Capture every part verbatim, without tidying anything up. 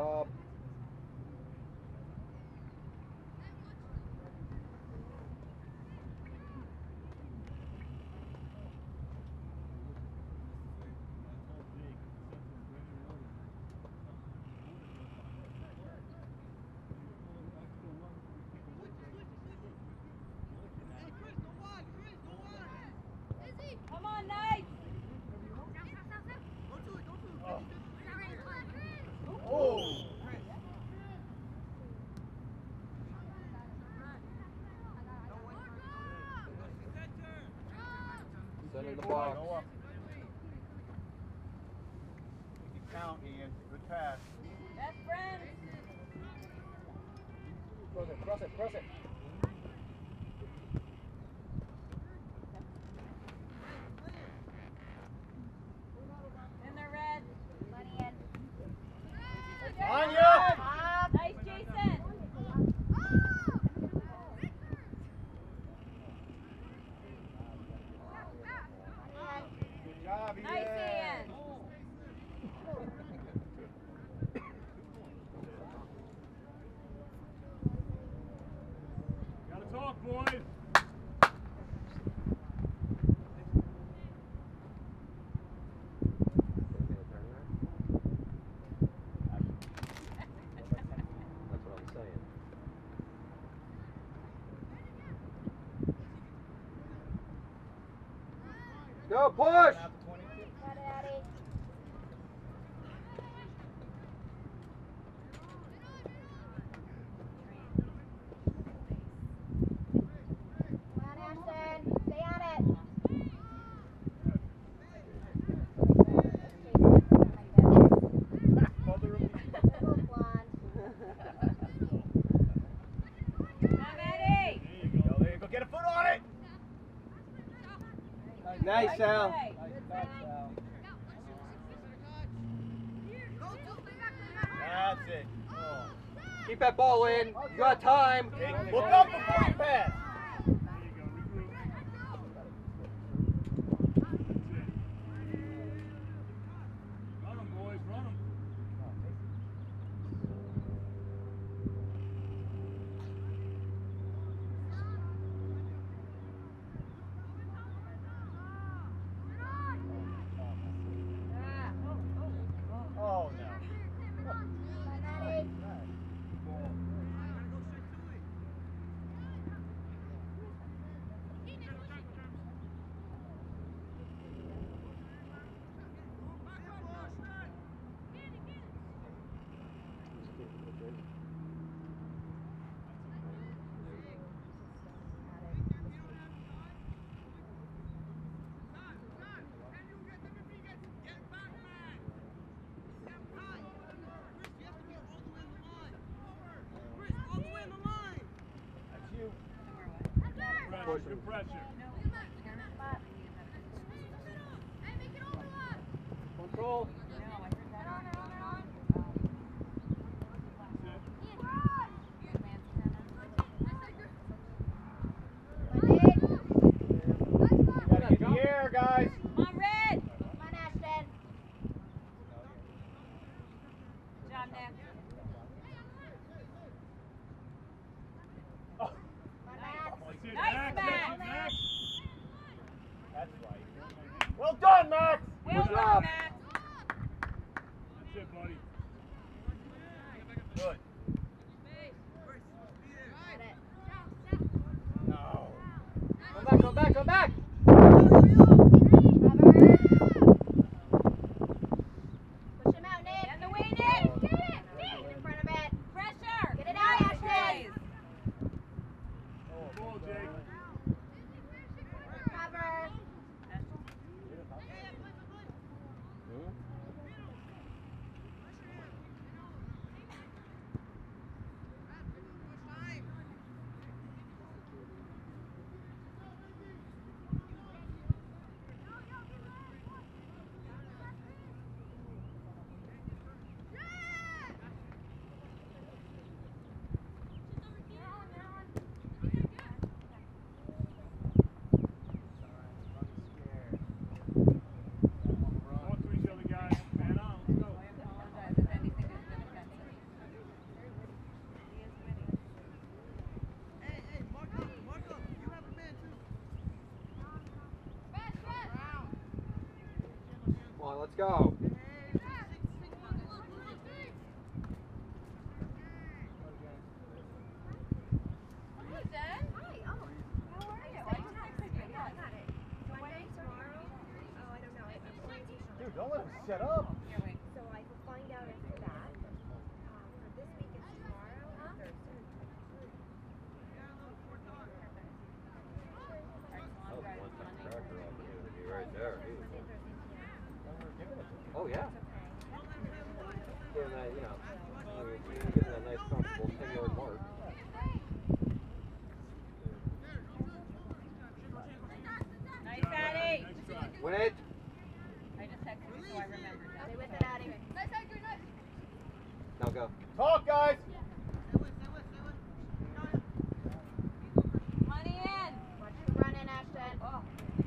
job. Come on, Knight! Oh! Center the box. You count, Ian. Good pass. Best friends! Cross it, cross it, cross it. In there, Red. Money in. On you! Nice, Jason! Good job, Ian. Nice, Ian! Gotta talk, boys. That's what I'm saying. Go, push! Nice, Sal. That's it. Oh. Keep that ball in. You got time. Look up before you pass. Run 'em, boys, run 'em. Oh, no. Pressure, good pressure. Control. Gotta get the air, guys. Come on, Red! Come on, Ashton. Good job, Nick. Oh. That's it, Nice, Max, Max. Max. That's right. Well done, Max. Well Good done, job. Max. That's it, buddy. Good. No. Come back, come back, come back. Push him out, Nick. Get in the way, Nick. Get it. Get in front of it. Pressure. Get it out, Ashton. Ball, Jake. Cover. let's go. Dude, don't let him set up. So I will find out after that. Um, for this week it's tomorrow and Thursday. That was a one-time cracker opportunity right there. Oh, yeah. Giving that, you know, giving that nice, comfortable ten-yard mark. Nice, Addie. Win it. I just texted you so I remembered that. Stay with it, Addie. Now go. Talk, guys. Money in. Watch the run in, Ashton. Oh.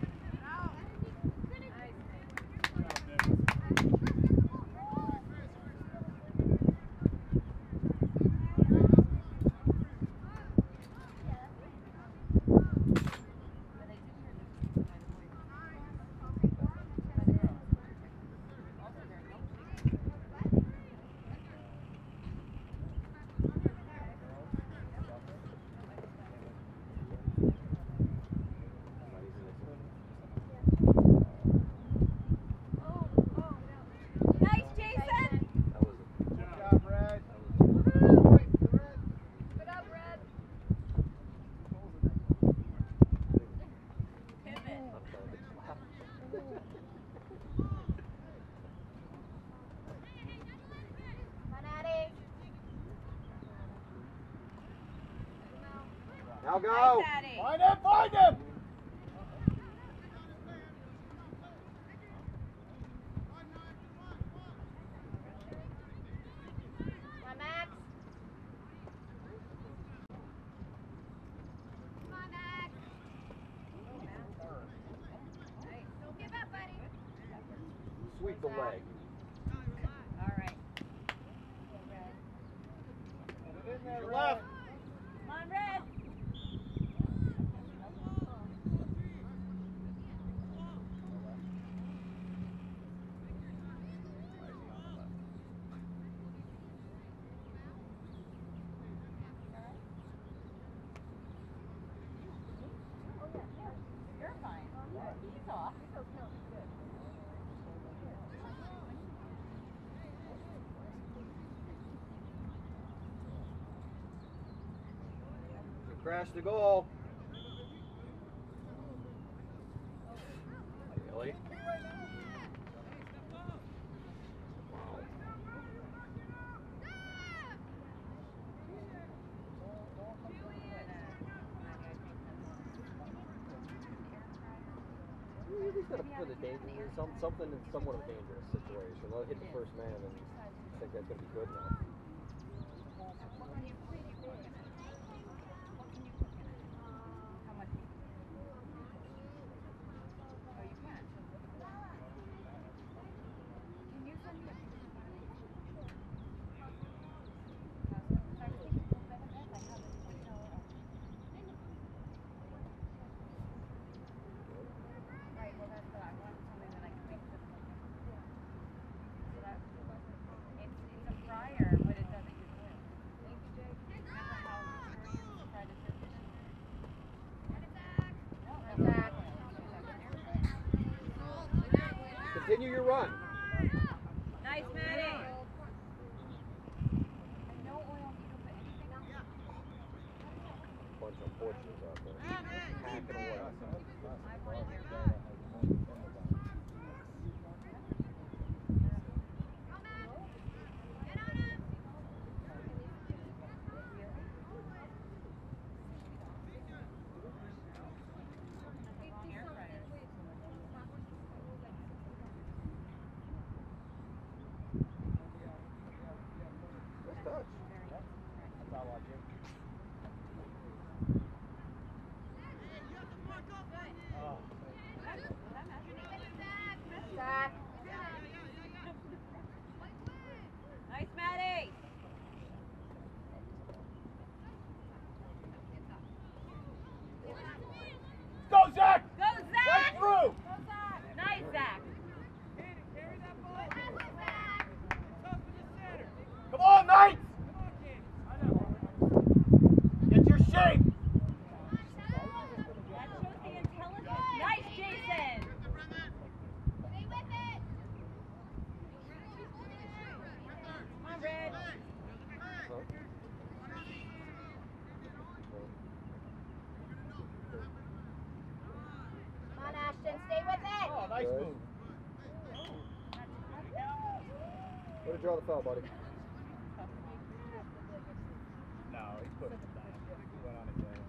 Nice, Jason. That was Good job, Brad. Good up, Red. Pivot. Come on, Addie. Now go. Nice, Addie. Find him, find him. Come on, Max. Come on, Max. Don't give up, buddy. Sweep the leg. All right. Get in there, left. Come on, Red. You're fine. He's off. You crashed the goal. Really? You just gotta put a danger, some, something in somewhat of a dangerous situation. They'll hit the first man and you think that's gonna be good enough. How much? Oh, you can. Can you send me a Right, well that's what I want, something that I can make this look good. So that, it's, it's a fryer, but it doesn't get oil. Thank you, Jake. Remember how sure you tried to sit in it? No, that's Back. Continue your run. Nice, Maddie. And no oil needed for anything else. Bunch of portions out there. Hacking away. I want your God. Long air fryer. Nice touch. That's all I do. Nice Good. move. Way to draw the foul, buddy. No, he put it down. He went on his way.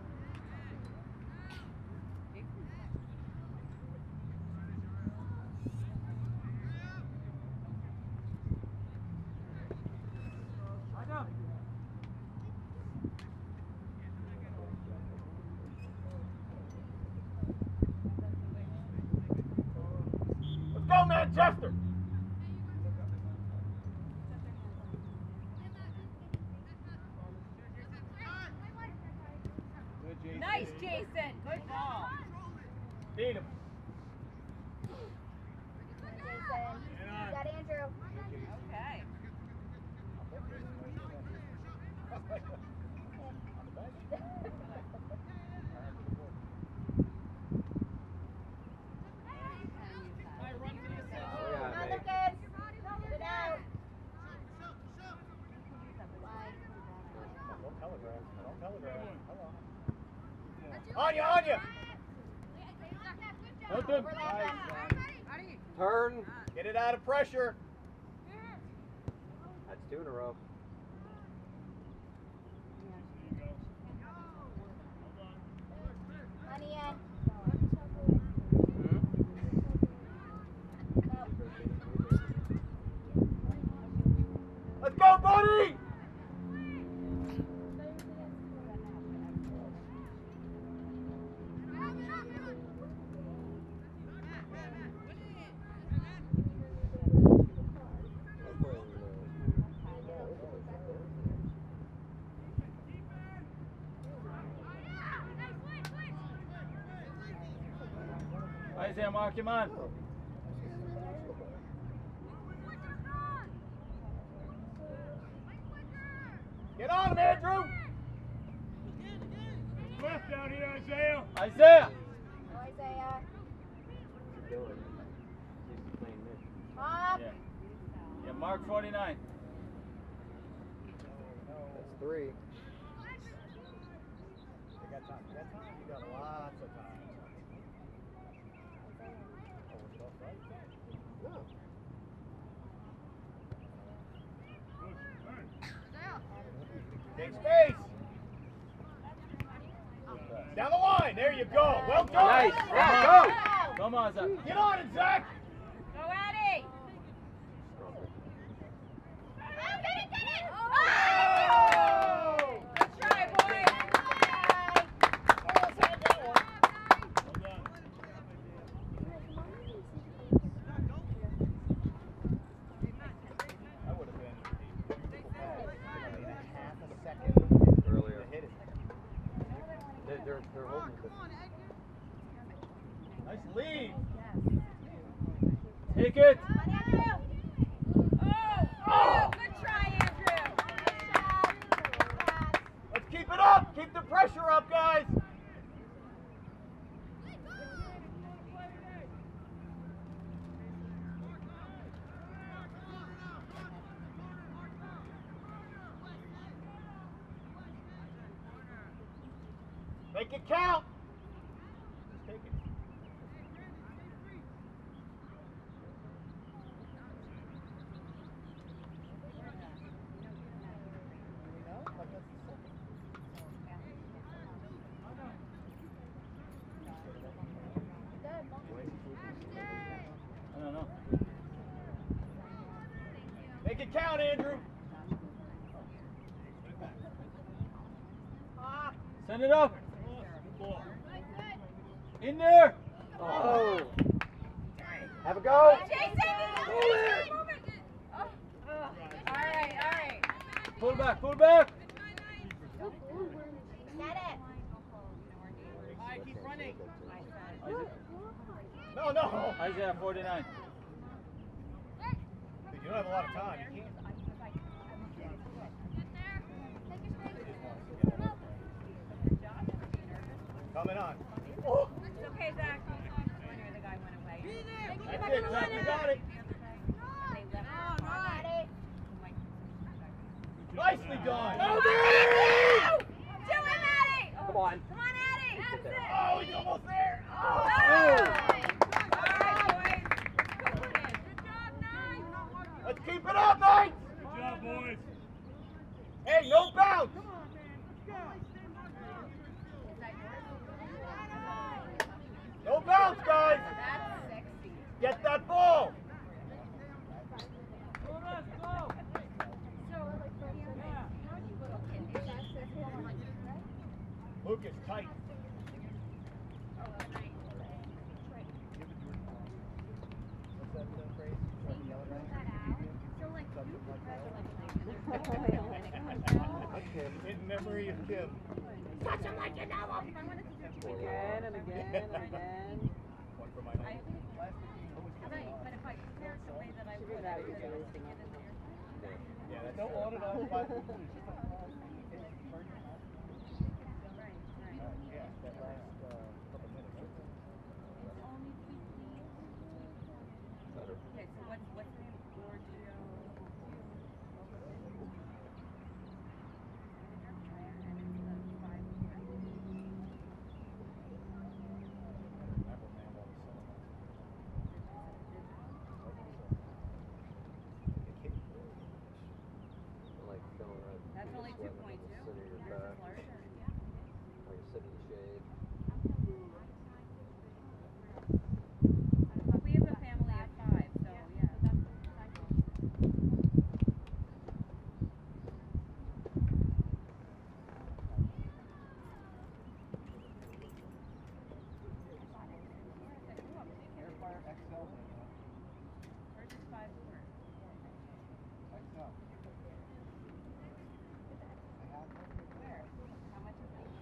Let's go, Manchester! Good, Jason. Nice, Jason. Good ball. Beat him. Jason. You got Andrew. Okay. Oh, Come yeah, on, mate. Lucas. Get it out. Wide. Don't telegraph. Don't telegraph. Come on. On you, on you! Help him. Overlap them. Turn. Get it out of pressure. That's two in a row. Money in. Let's go, buddy! Isaiah, mark him on. Get on him, Andrew! Left down here, Isaiah. Isaiah! Go, Isaiah. What's he doing? He's playing mid. Up. Yeah. Yeah, mark forty-nine. That's three. You got time. You got time? You got lots of time. No. Take space! Down the line! There you go! Well done! Nice. Yeah, go! Come on, Zach. Get on it, Zach! Go, Eddie. Oh, get it, get it! Oh! Good try, boys. Well done. That would have been a beautiful pass. Maybe a half a second Earlier. to hit it. They're, they're, they're holding it. Nice lead! Take it. Come on, Andrew. Oh, oh, good try, Andrew. Good shot. Let's keep it up! Keep the pressure up, guys! Make it count! Just take it. I don't know. Make it count, Andrew! Send it up. In there. Oh! Have a go! Jason, move it. Move it. Oh. All right, all right. Pull back, pull back. Get it. No, no! Isaiah, forty-nine. Dude, you don't have a lot of time. You can't. Coming on. Oh, It's okay, Zach. I knew the guy went away. that's it, Zach. You got it. They left. Come on, Maddie. Nicely done. Go, Do it, Maddie. Come on. Come on, Eddie. Get there. Oh, he's almost there. All Oh. right, boys. Serious Kim. Touch him like you know him. Again and again and again. One for my I, home. right, but if I compare it the way that I Should would, be I that would easy have to to think get in there. Yeah, that's No true. on and off, five people. Right, right. Yeah, that last uh, couple minutes. It's only fifteen. Okay, so what's, what's the name? Giorgio. Like going up. That's only two point two. Sit in your Yours back. is larger. Like sit in the shade. But we have a family of five, so yeah. Hers is five four. Where? How much is that?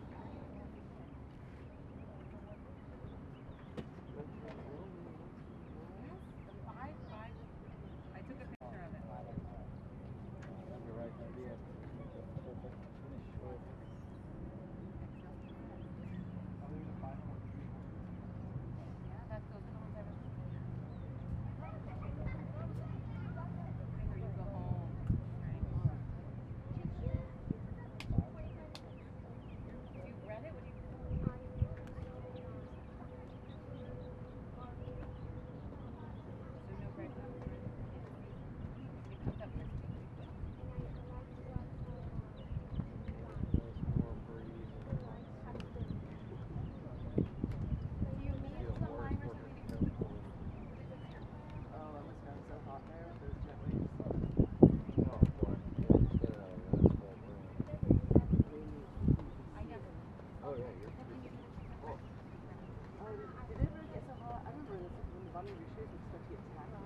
Five, five. I took a picture of it. You're right, maybe a perfect finish. Yeah, that's those are the ones I was looking at. Or you go home, right? You've read it? What do you So no bread nuts? It comes up crispy. Oh, it must have been so hot there with those jet waves. Oh, boy. Yeah, just get it out of there. That's full thing. I know. Oh, yeah, you're Oh, did did it ever get so hot? I remember this when the bottom of your shoes would start to get tacky.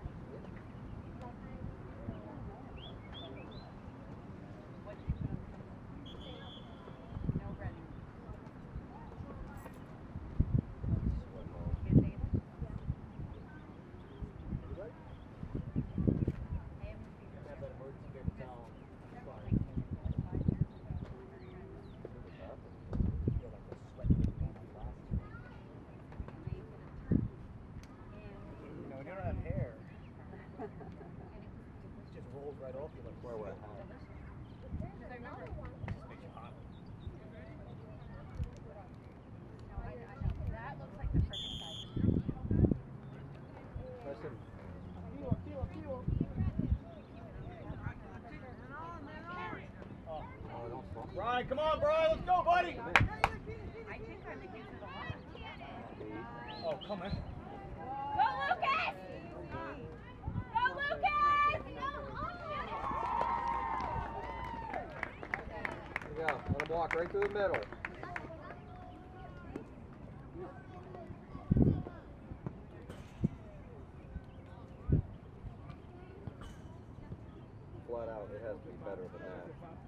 What did you put on the top? No bread. You can take it? I am Yeah, but emergency paper towel. like five years ago. Feel like they're sweating down my glasses. And they put a turkey in. You know, when you don't have hair, it just rolls right off you like Wear what hat? Because I remember. Just makes you hot. No, I, I know. That looks like the perfect size. Listen, Oh. oh, don't fall. Brian, come on, Brian, let's go, buddy. I think I'm against it a lot. Oh, come on. Go, Lucas! Go, Lucas! There you go. Let him walk right through the middle. Flat out, it has to be better than that.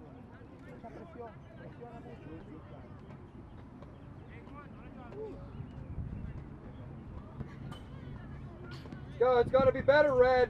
Let's go, it's got to be better, Red.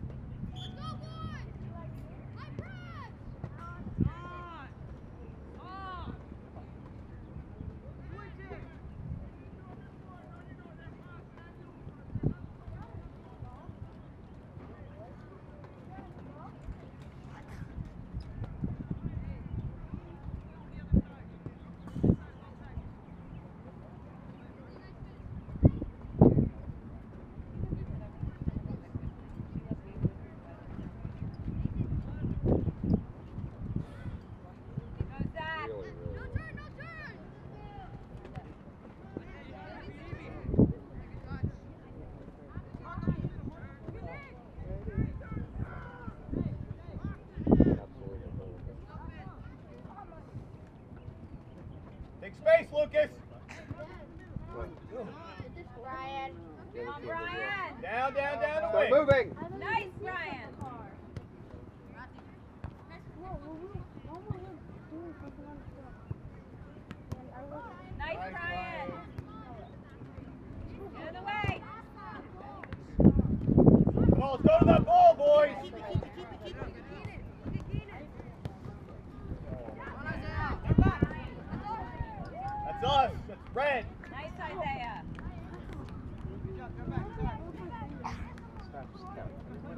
Goes that? Really, really well. Absolutely perfect. Take space, Lucas. Right. Brian. The other Come on, team is here. Brian. Down, down, down, Start away. moving. Nice, Brian. Nice, Brian. Get in the way. Come on, let's go to that ball, boys. That's us. That's red. Nice, Isaiah. Stop, stop.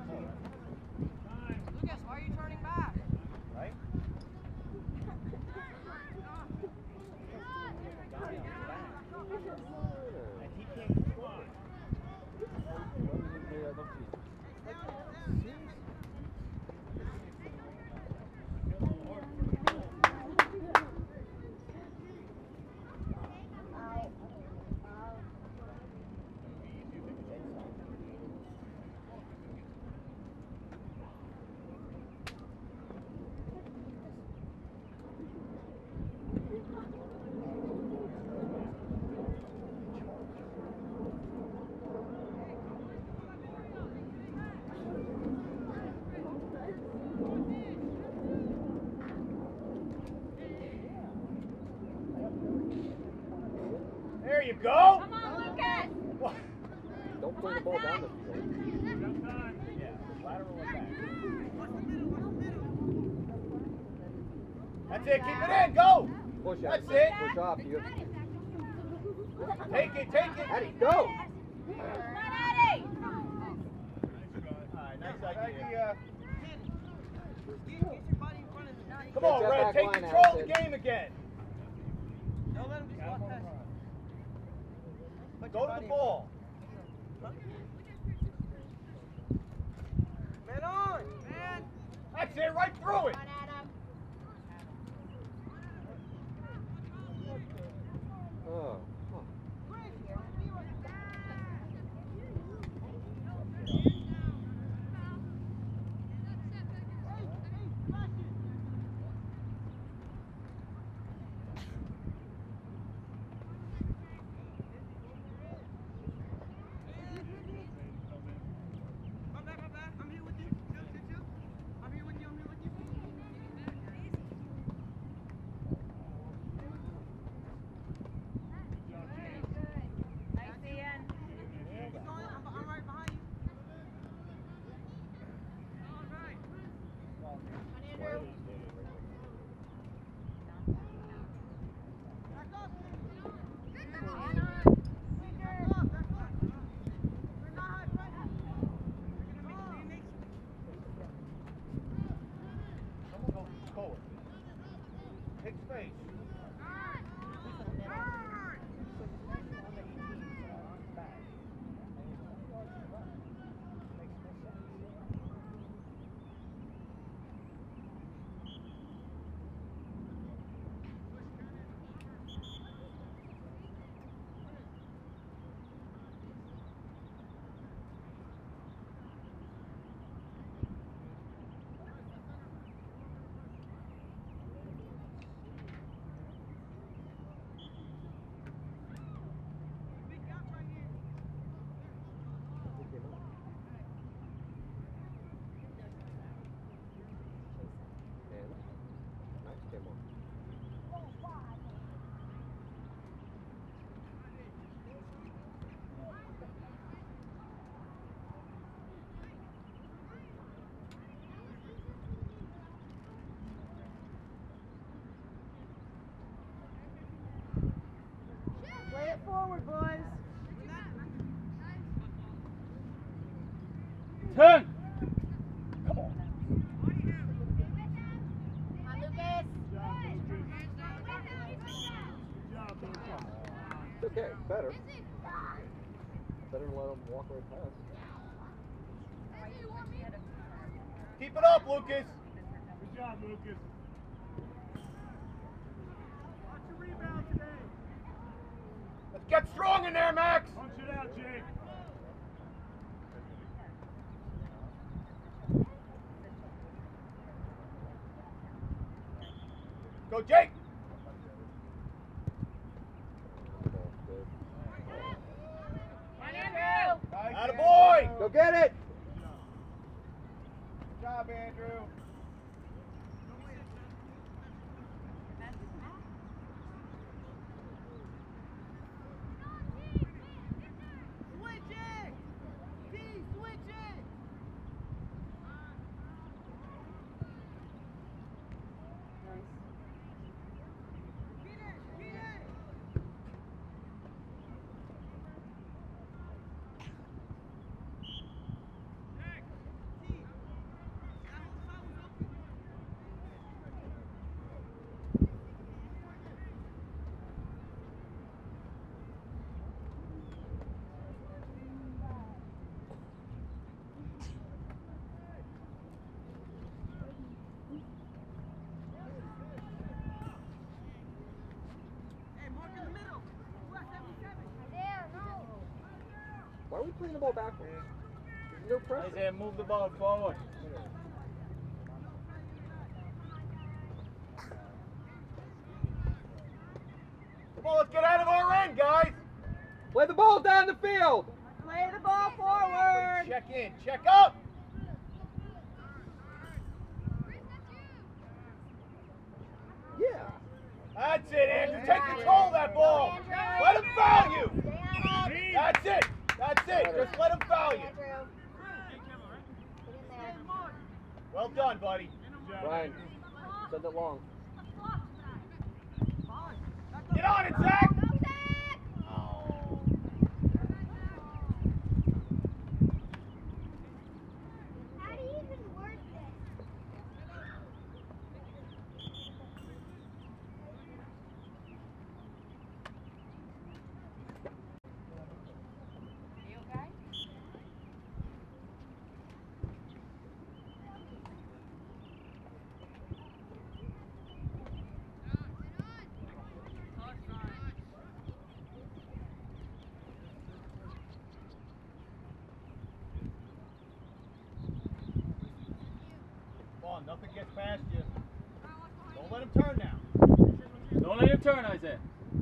Lucas, why are you turning back? Right? And he can't score. There you go. Come on, Lucas. What? Don't play the ball down the field. Yeah, lateral and back. That's it. Keep it in. Go. Push out. That's it. Push off. You. Take it. Take it. Eddie, go. Come on, Eddie. All right, nice idea. Get your body in front of the nine. Come on, Get that Red. back Take line control out, of the Sid. game again. Don't let him just walk past you. Go to the ball. Man on! Man! That's it. Right through it. Come on, Adam. Oh. Huh. Come back, come back. I'm here with you. Chill, chill, chill. I'm here with you. I'm here with you. Very good. Nice, Ian. Keep going. I'm, I'm right behind you. All right. Come on, Andrew. Back up. Come on. Back up, back up. We're not high pressure. We're gonna make it. Someone go forward. Take space. And nice came on. Play it forward, boys. Ten. Come on. Come on, Lucas. It's okay. Better. Better than let him walk right past. Keep it up, Lucas. Good job, Lucas. Watch your rebound today. Let's get strong in there, Max. Punch it out, Jake. Go, Jake. Ball's good. Come on, Andrew. Attaboy. Go get it. Good job, Andrew. Why are we playing the ball backwards? There's no pressure. Isaiah, move the ball forward. Come on, let's get out of our end, guys. Play the ball down the field. Play the ball forward. Check in, check up. Yeah. That's it, Andrew. Take control of that ball. Let him foul you. That's it. That's it. Just let him foul you. Well done, buddy. Ryan, send it long. Get on it, Zach. How do you even work this? You okay? Come on, nothing gets past you. Don't let him turn now. Don't let him turn, Isaiah.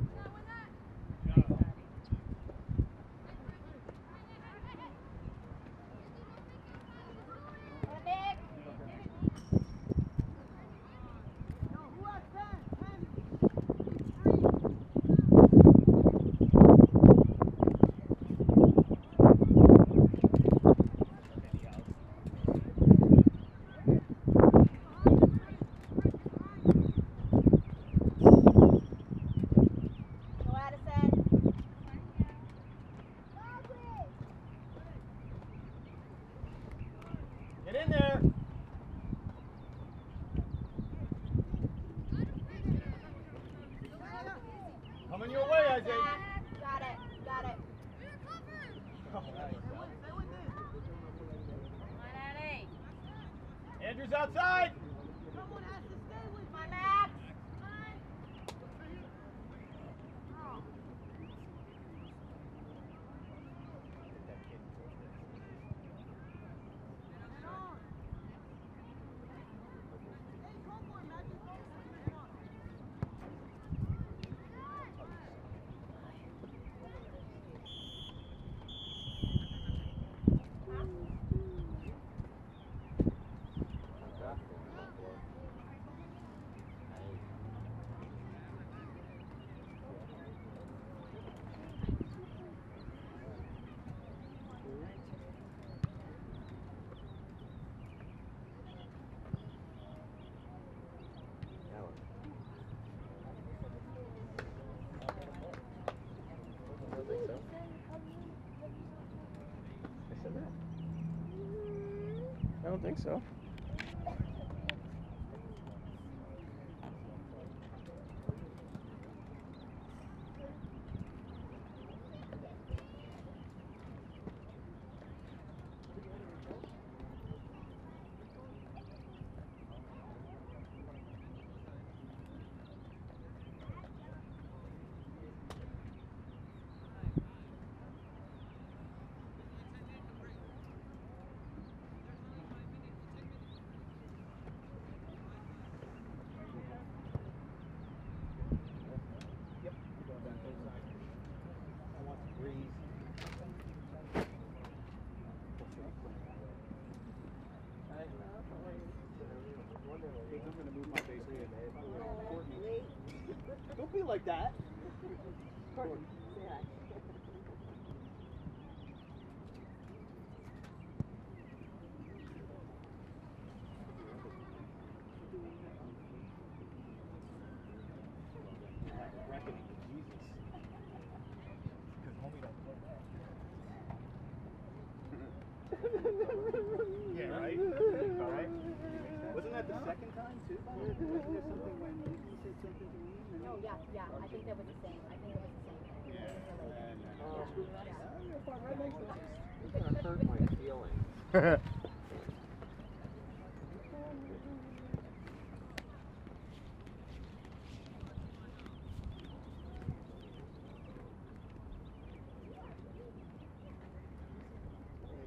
Nick. Go Addison. Get in there. Coming your way, Isaiah. Got it. Got it. Oh, nice. Come on, Eddie. Andrew's outside. Someone has to stay with Come on, Max. I don't think so. Don't be like that. Yeah, right? All right. Wasn't that the second time, too? Wasn't there something when Nikki said something to me? and then- Oh, yeah, yeah. I think that was the same. I think it was the same. It's gonna hurt my feelings.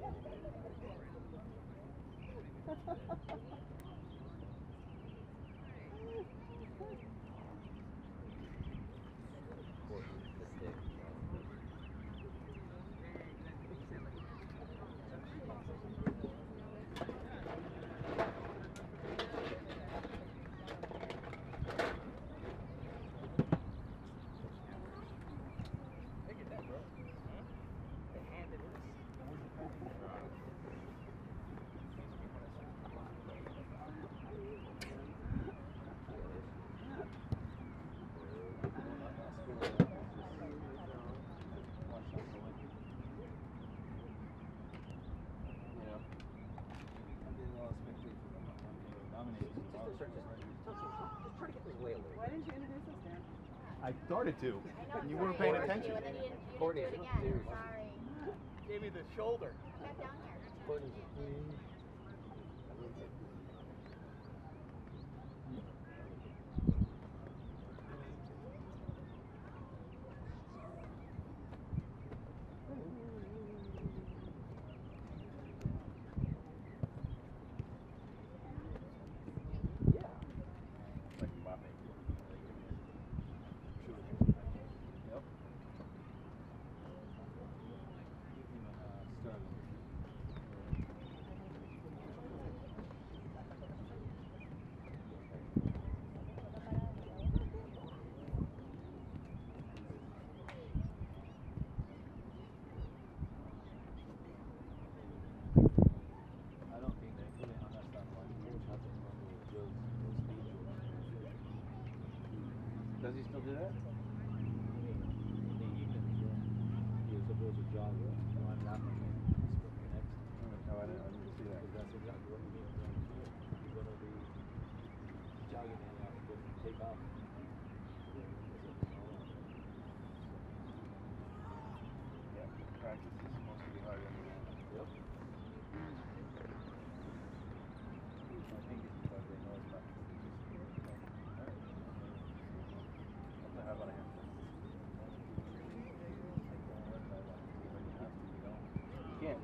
Why didn't you introduce us, Dan? I started to, and you weren't paying attention. And then you didn't, you didn't Courtney, do it again. dude. Sorry. Gave me the shoulder. Back down here. Courtney's a queen. Like Mbappe. Yep. I don't think they really understand why coach has to run with Joe's speed. Does he still do that? In the evening, he was supposed to jog one lap and then sprint the next. No, I didn't, I didn't see that. Because that's exactly what you need to do. You're going to be jogging and you have to go take off. Yeah, practice is supposed to be harder than the Yep. I think it's because they know it's not. What the hell about him? You can't.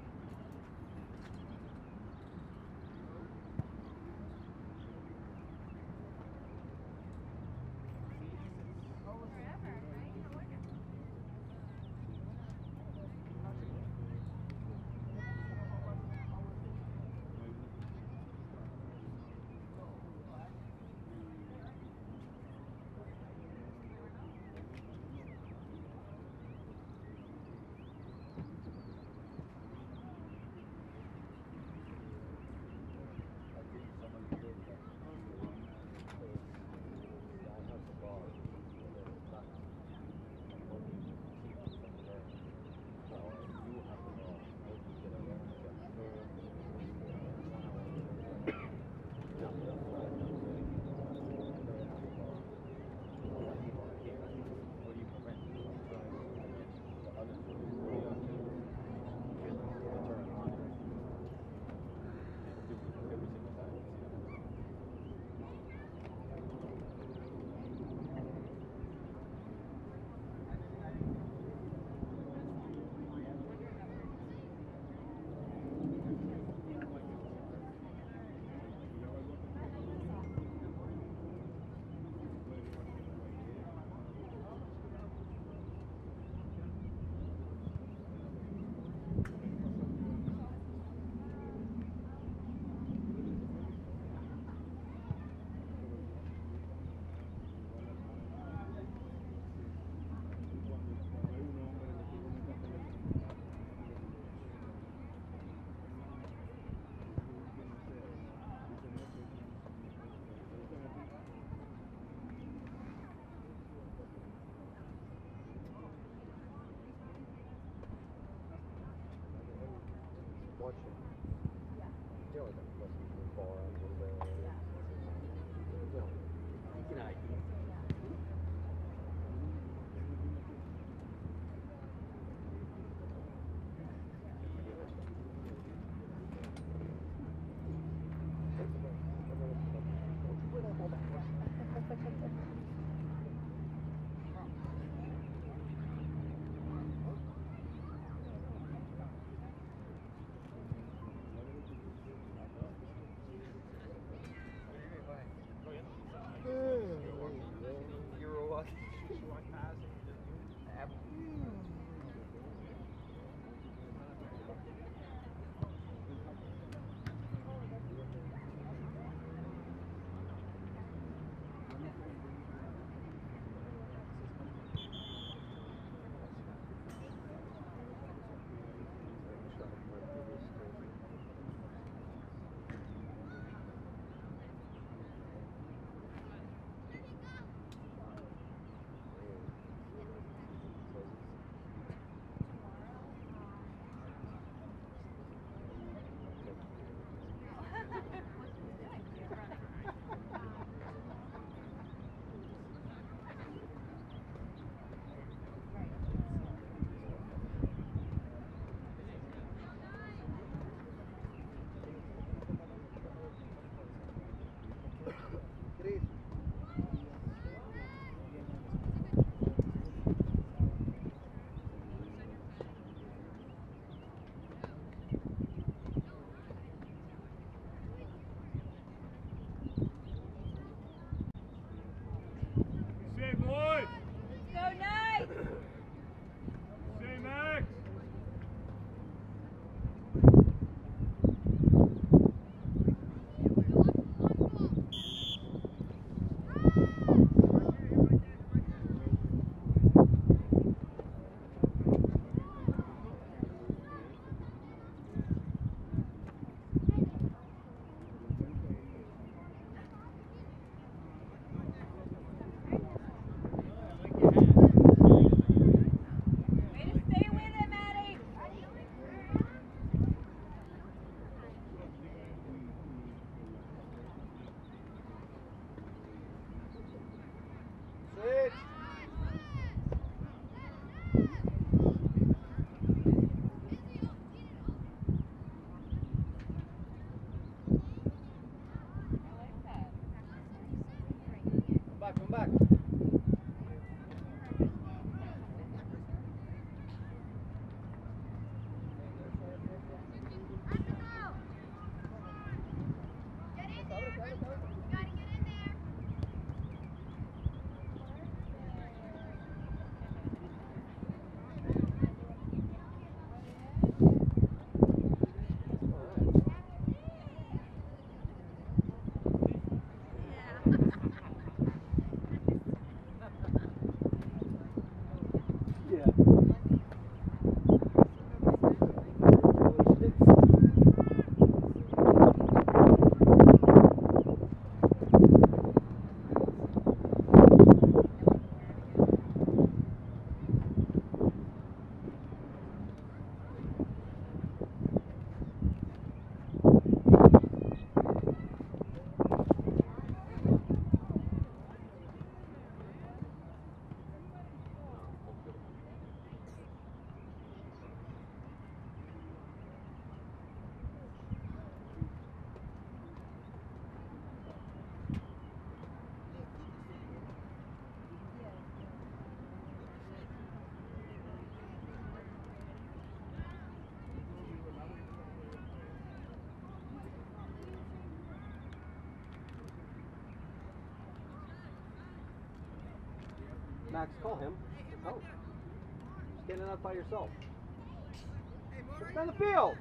Max, call him. Oh. Standing up by yourself. Get down the field!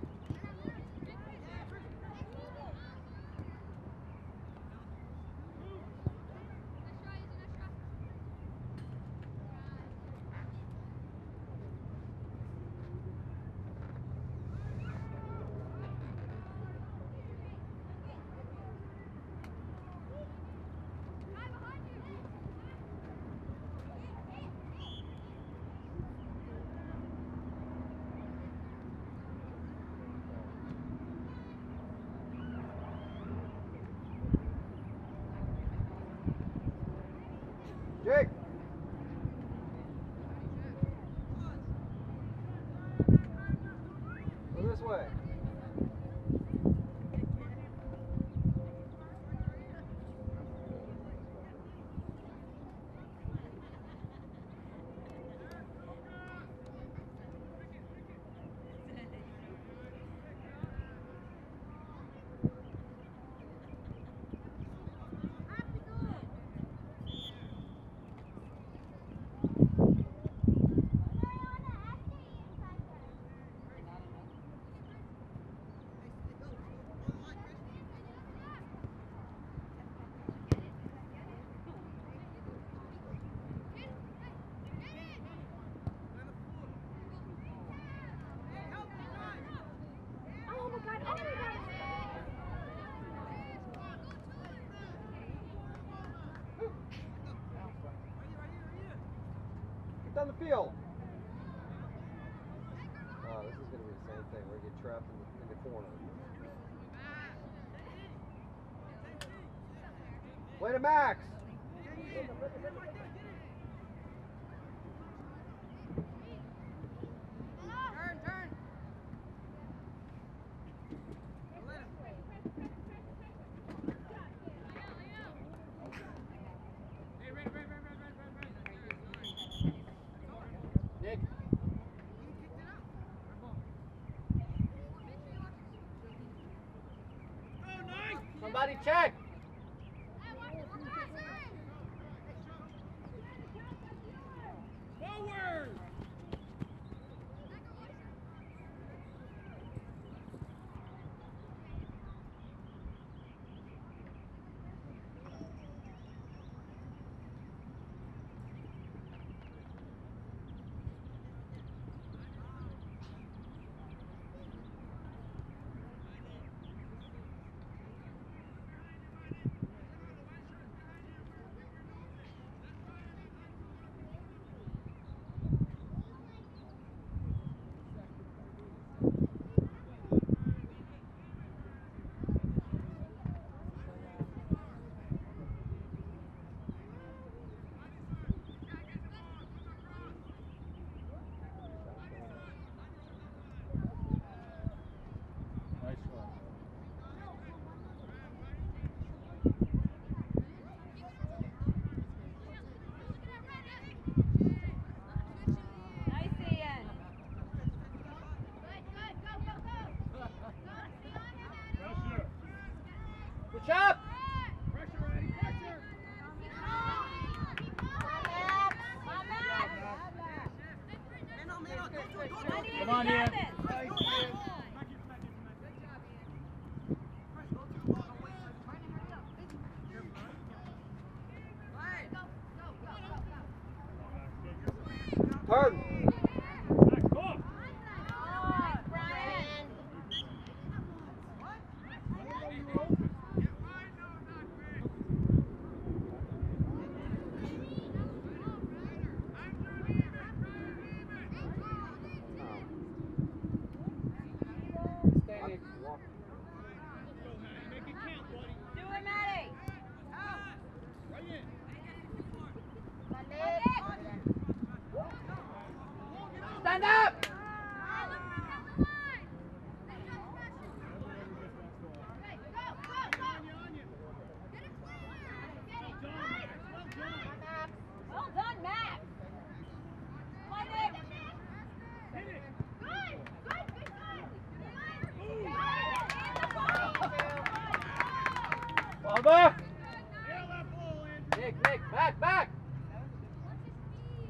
Jake! Go this way. Get down the field. Oh, this is going to be the same thing. We're going to get trapped in the, in the corner. Play to Max. Turn, turn. Nick. Somebody check. Forward. Nice one. Nice, Ian. Good job. Pressure, Eddie, pressure. Come on, Ian. Turn. Do it, Maddie. Stand up. Well done, Max. Come on, Nick. Ball back. Nick, Nick, back, back.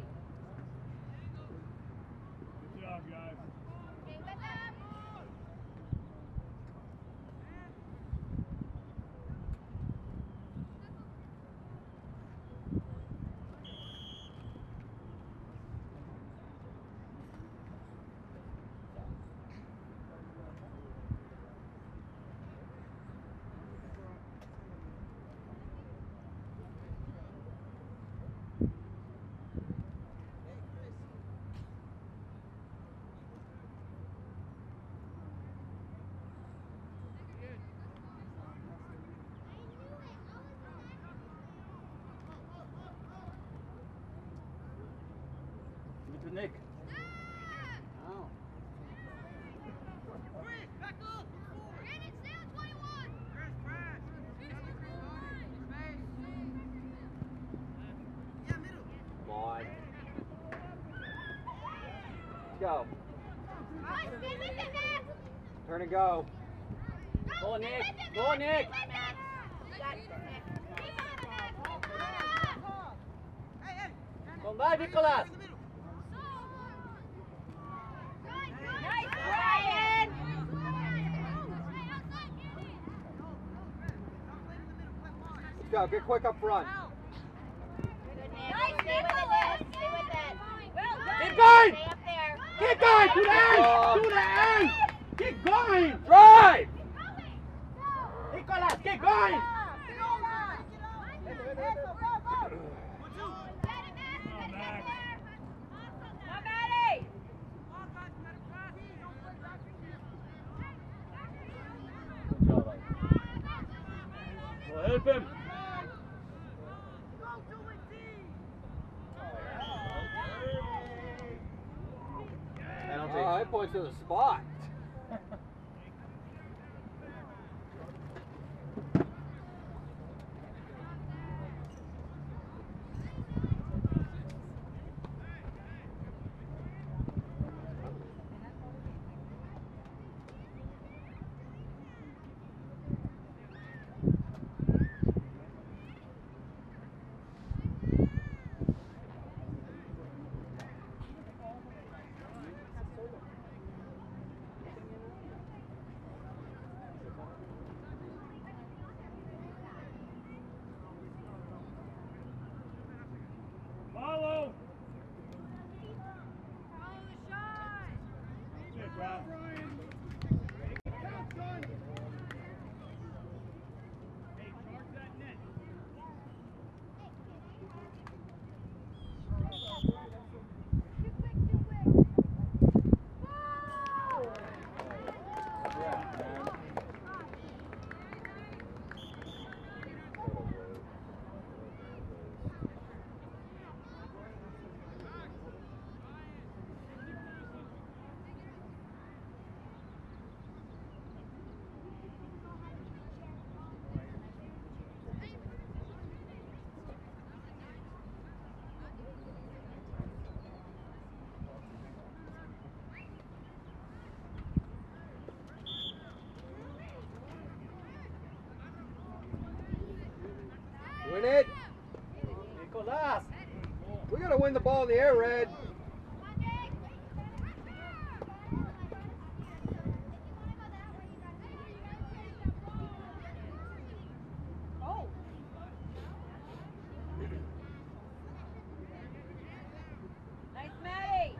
go. Nice, stay with it, Max. Turn and go. Go on, Nick. Go on, Nick. Got it, Max. Come by, Nicolas. Nice, Brian. Let's go. Get quick up front. Nice, stay with it, Max. Stay with it. Well done. Keep going. Stay up there. Keep going to the end. To the end. Keep going. Drive! Nicolas, keep going. Come, Maddie. Go help him. Oh, that points to the spot. Follow. Win it. Nicolas. We gotta win the ball in the air, Red. Oh. Nice, Maddie.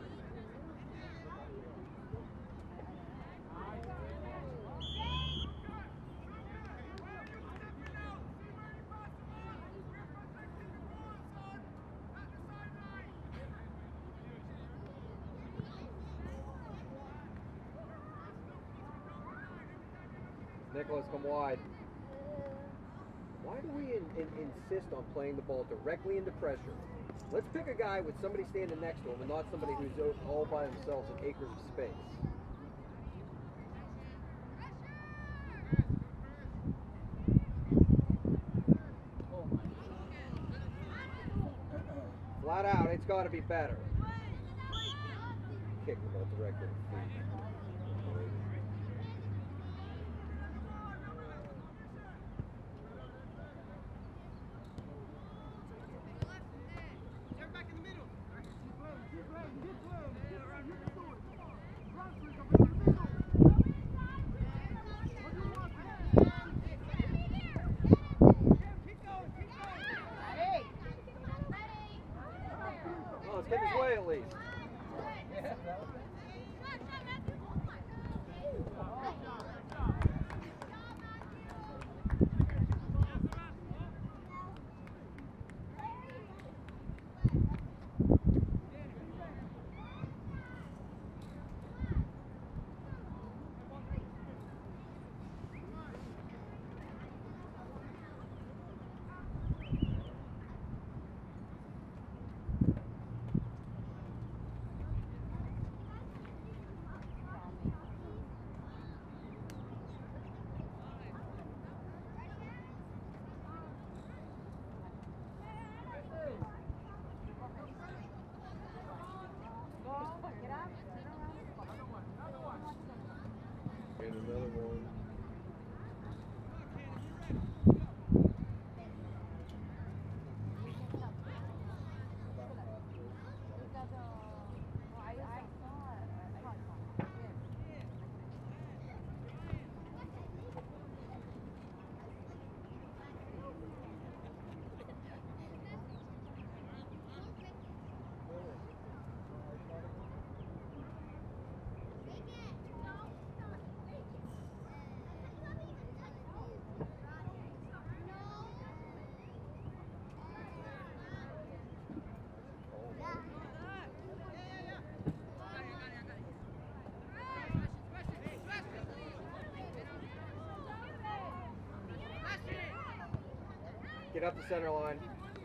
Nicholas, come wide. Why do we in, in, insist on playing the ball directly into pressure? Let's pick a guy with somebody standing next to him and not somebody who's all by themselves in acres of space. Flat out, it's got to be better. Kick the ball directly to the feet. Oh, it's getting his way at least. Get up the center line.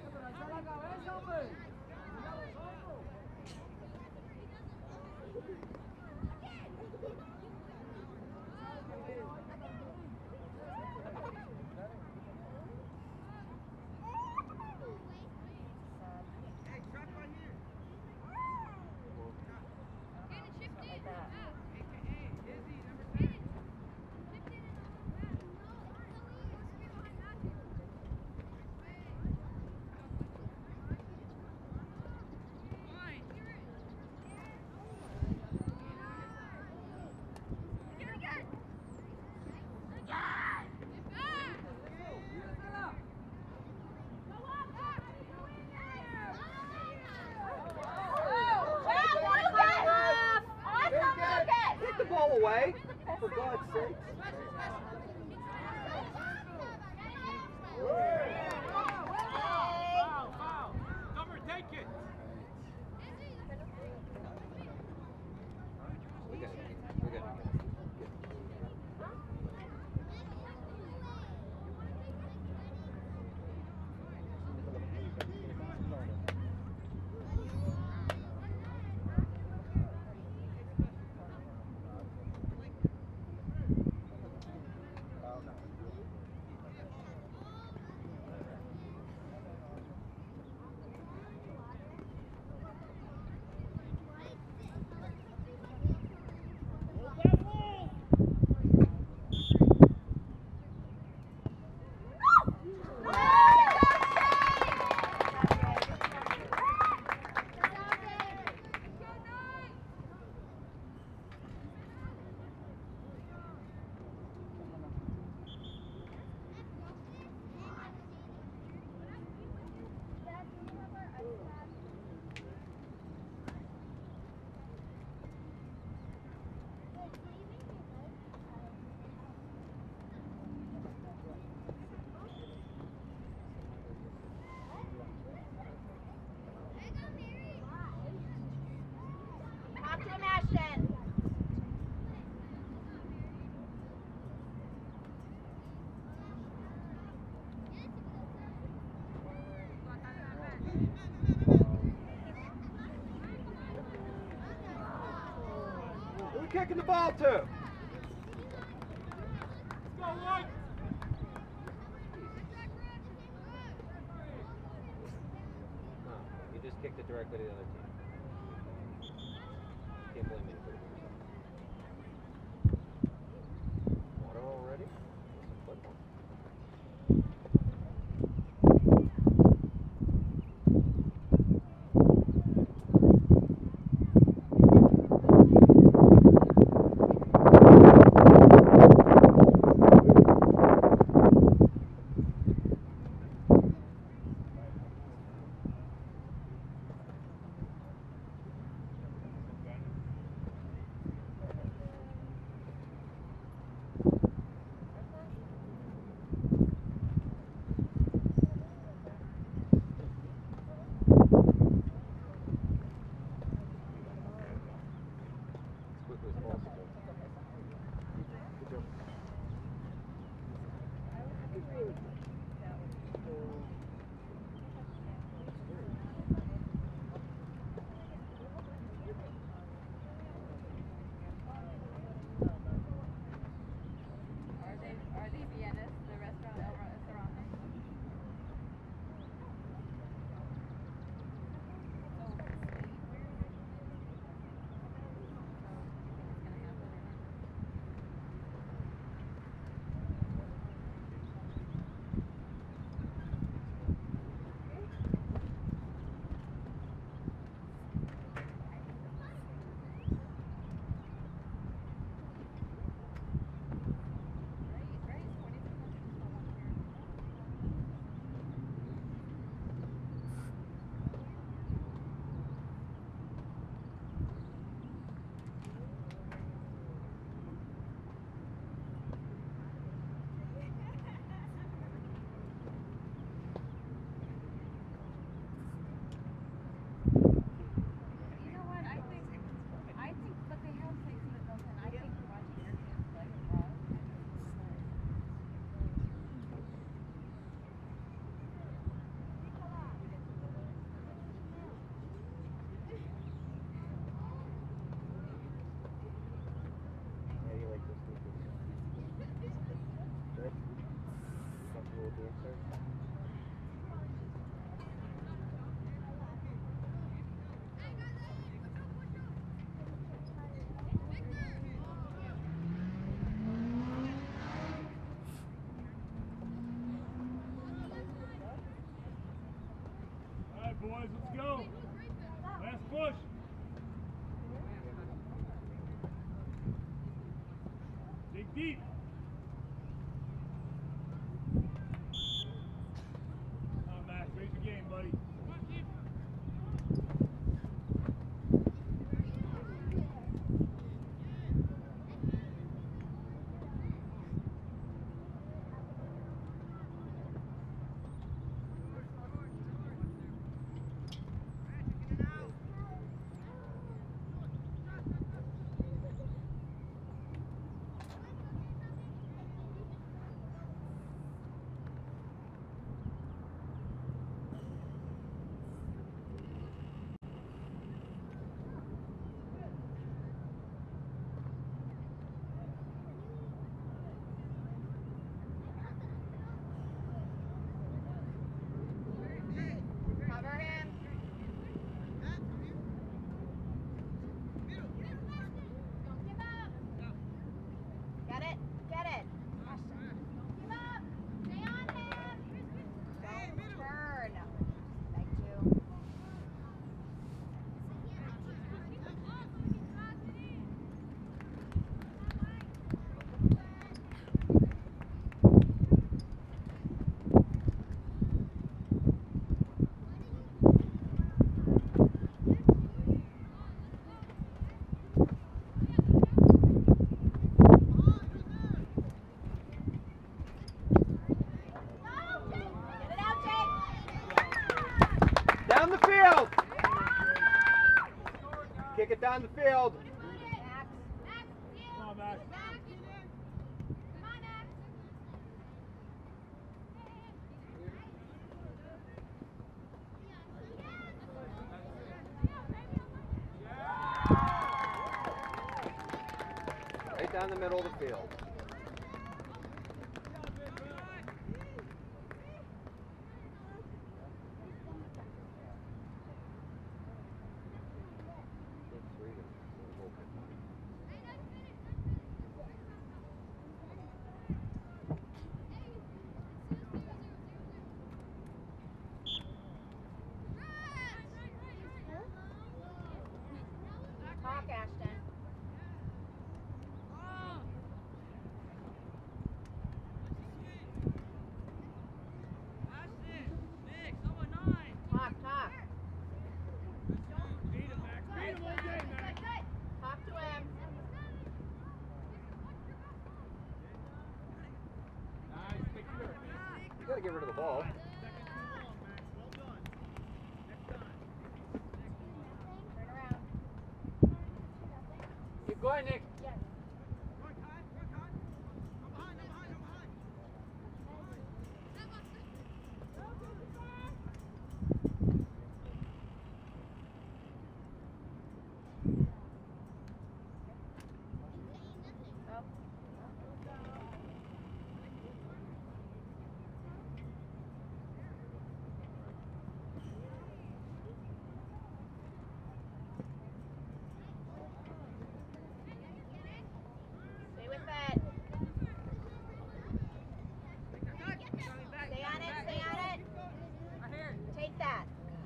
Take the ball away, for God's sake. We got it. We got it. Talk to him, Ashton. Who are we kicking the ball to? No, you just kicked it directly to the other team. Can't blame me for it. Water already? That's a good one. boys, let's go. Last push. Dig deep. Come on, Max, raise your game, buddy. Cover him. Don't give up. Get it. Get it. Don't give up. Stay on him. Don't turn. Thank you. Get it out, Jake. Down the field. Kick it down the field. Max. Max, you. Come on, Max. Max. Come on, Max. Right down the middle of the field. Talk, Ashton. Talk, talk. Beat him, Max. Beat him all day, Max. Talk to him. Nice, take care. You gotta get rid of the ball. Turn around. Keep going, Nick. Yes. Oh. Stay with it. Stay on it, stay on it. Take that.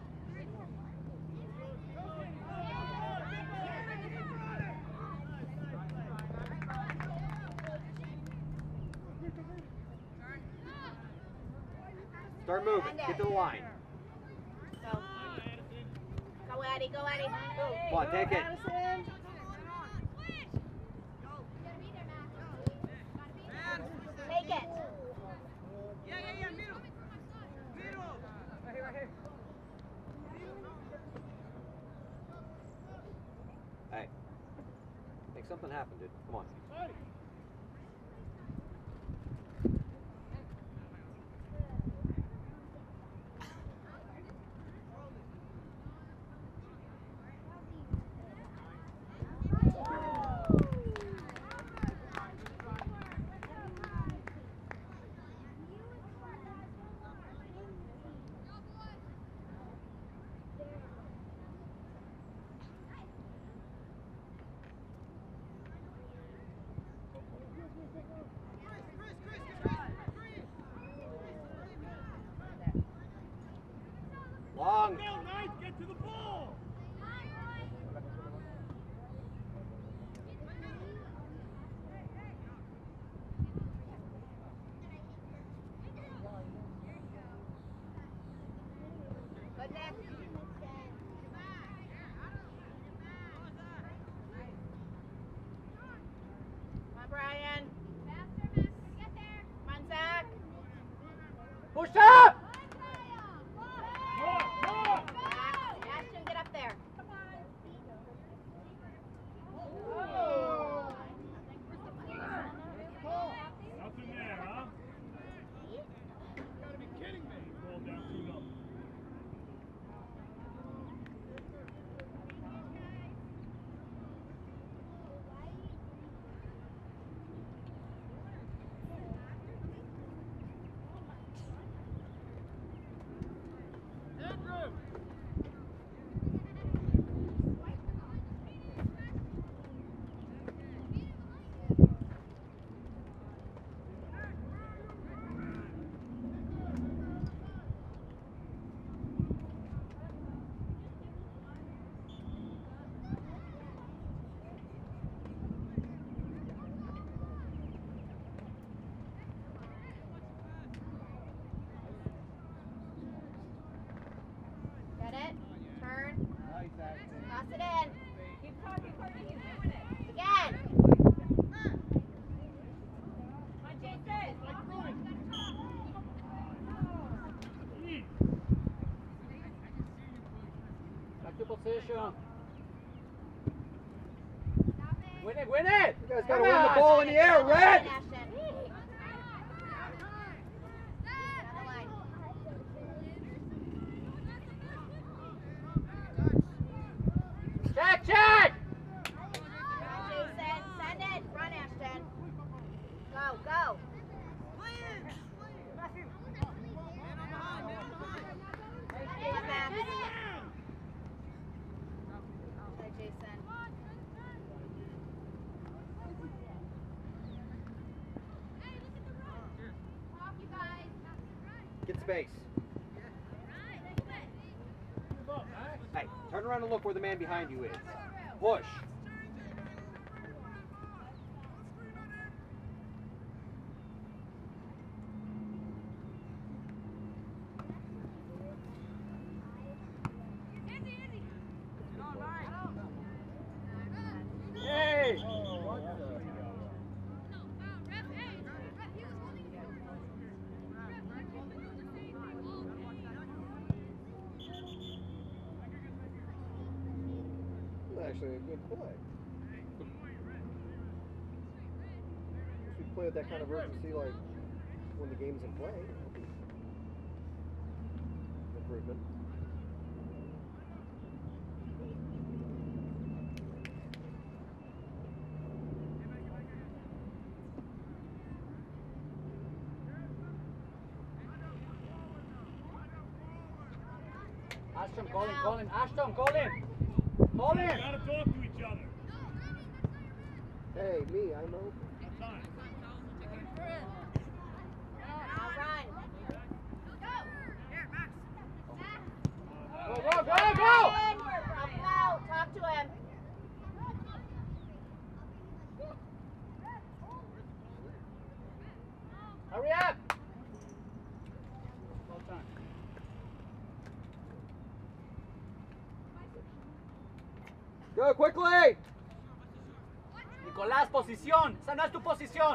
Start moving. Get to the line. Go. Go, Eddie, go, Eddie. Go. Come on, take it. Take it. Hey. Make something happen, dude. Come on. win it! You guys Come gotta win the on. ball in the air, Red! Ashton. Down the line. Check, check! Run, Jason. Send it. Run, Ashton. Go, go. Good, Max. Play, Jason. Get space. Hey, turn around and look where the man behind you is. Push. Hey! Actually, a good play. If we play with that kind of urgency, like when the game's in play, improvement. Ashton, call him, call him. Ashton, call him. Call We him. gotta talk to each other. Hey, me, I'm open. Time. Now run. Go, go, go, go! Help him out. Talk to him. Hurry up! Go quickly! Nicolás, posición. Esa no es tu posición.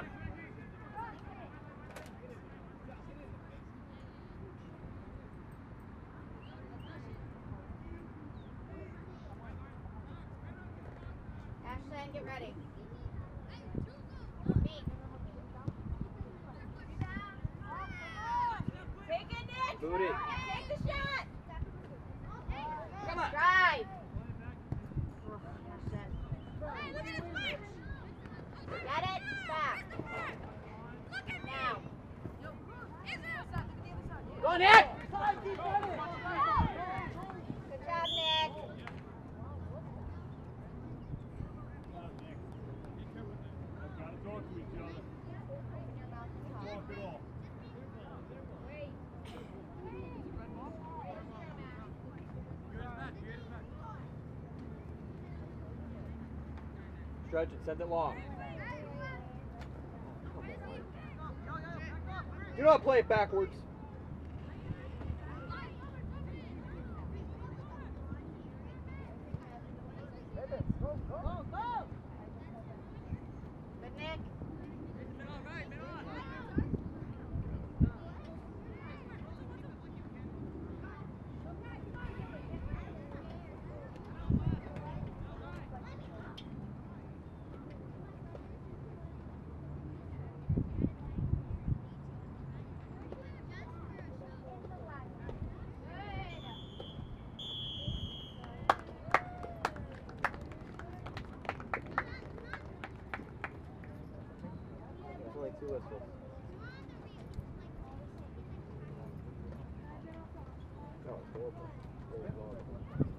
Ashton, get ready. Beat. Take it, Nick. Boot it. Take the shot. Come on. Drive. Oh, Ashton. Get it? Back. Now. Go, Nick! Good job, Nick. Gotta talk to each other. Talk it all. Stretch it, send it long. Do not play it backwards. Good, Nick. There's only two whistles. Oh, it's horrible. Really long.